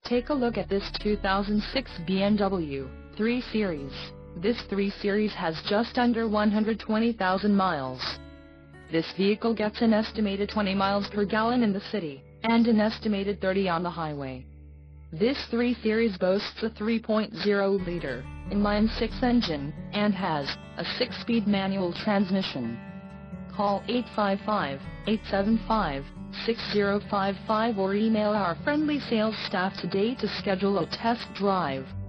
Take a look at this 2006 BMW 3 Series. This 3 Series has just under 120,000 miles. This vehicle gets an estimated 20 miles per gallon in the city, and an estimated 30 on the highway. This 3 Series boasts a 3.0-liter inline-six engine, and has a 6-speed manual transmission. Call 855-875-6055 or email our friendly sales staff today to schedule a test drive.